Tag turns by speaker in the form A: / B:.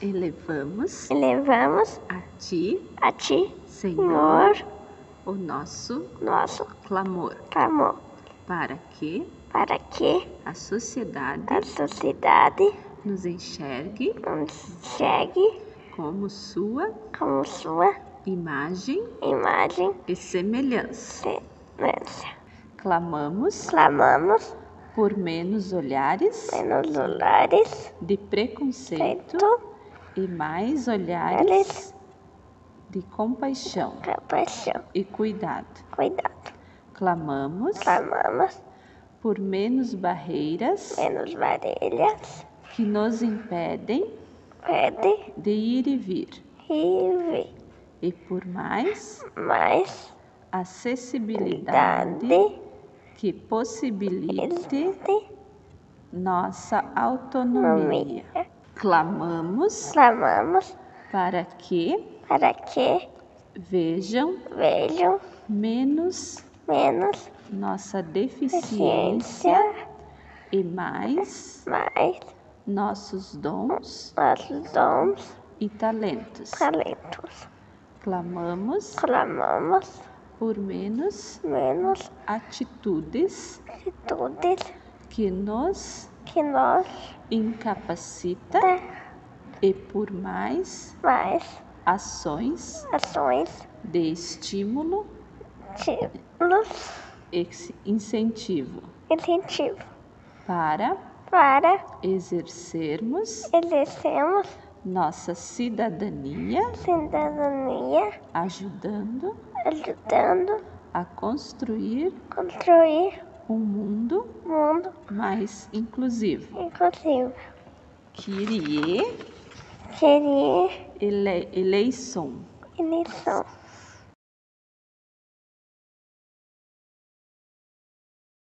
A: elevamos
B: a
A: ti,
B: Senhor,
A: o nosso
B: nosso
A: clamor, para que a sociedade nos enxergue como sua imagem e semelhança. Clamamos por menos olhares de preconceito e mais olhares de compaixão e cuidado. Clamamos por menos barreiras que nos impedem de ir e vir, e por mais acessibilidade que possibilite nossa autonomia. Clamamos para que vejam menos nossa deficiência e mais nossos dons e talentos. Clamamos por menos atitudes que nos incapacita e por mais ações de estímulo e incentivo para exercermos nossa cidadania, ajudando a construir um mundo mais inclusivo. Kyrie eleison.